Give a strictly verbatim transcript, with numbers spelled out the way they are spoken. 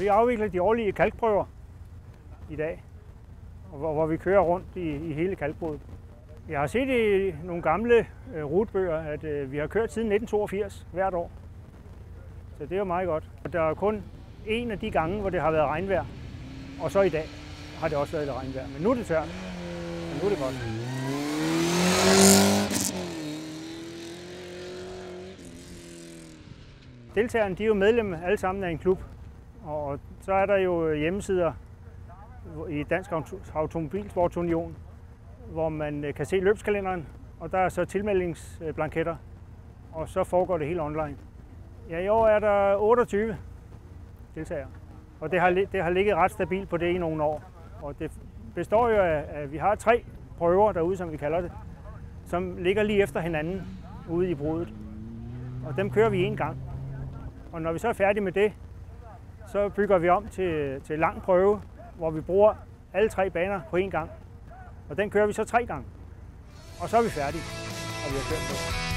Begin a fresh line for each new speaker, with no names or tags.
vi afvikler de årlige kalkprøver i dag, hvor, hvor vi kører rundt i, i hele kalkbruddet. Jeg har set i nogle gamle øh, rutebøger, at øh, vi har kørt siden nitten toogfirs hvert år. Så det er jo meget godt. Der er kun en af de gange, hvor det har været regnvejr, og så i dag har det også været regnvejr. Men nu er det tørt, og nu er det godt. Deltagerne de er jo medlem alle sammen af en klub, og så er der jo hjemmesider i Dansk Automobilsportsunion, hvor man kan se løbskalenderen, og der er så tilmeldingsblanketter, og så foregår det helt online. Ja, i år er der otteogtyve deltagere, og det har, det har ligget ret stabilt på det i nogle år. Og det består jo af, at vi har tre prøver derude, som vi kalder det, som ligger lige efter hinanden ude i bruddet, og dem kører vi en gang. Og når vi så er færdige med det, så bygger vi om til, til lang prøve, hvor vi bruger alle tre baner på én gang. Og den kører vi så tre gange. Og så er vi færdige, og vi har kørt på.